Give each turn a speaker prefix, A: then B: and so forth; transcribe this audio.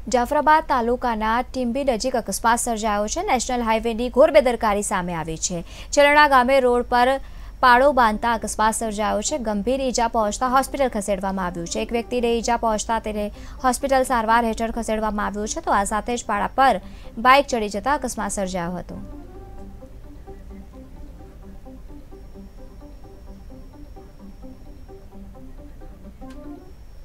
A: જાફરાબાદ તાલુકાના ટીંબી નજીક અકસ્માત સર્જાયો છે। નેશનલ હાઈવેની ઘોર બેદરકારી સામે આવી છે। ચલણા ગામે રોડ પર પાળો બાંધતા અકસ્માત સર્જાયો છે। ગંભીર ઈજા પહોંચતા હોસ્પિટલ ખસેડવામાં આવ્યું છે। એક વ્યક્તિને ઈજા પહોંચતા તેને હોસ્પિટલ સારવાર હેઠળ ખસેડવામાં આવ્યું છે, તો આ સાથે જ પાળા પર બાઇક ચડી જતા અકસ્માત સર્જાયો હતો।